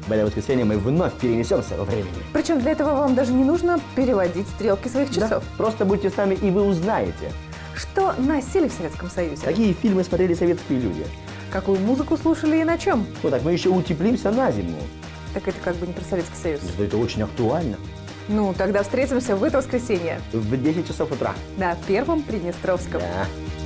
В это воскресенье мы вновь перенесемся во времени. Причем для этого вам даже не нужно переводить стрелки своих часов. Да, просто будьте с нами, и вы узнаете, Что носили в Советском Союзе? какие фильмы смотрели советские люди. Какую музыку слушали и на чем? Вот так мы еще утеплимся на зиму. Так это как бы не про Советский Союз. Да это очень актуально. Ну, тогда встретимся в это воскресенье В 10 часов утра. на Первом Приднестровском. Да.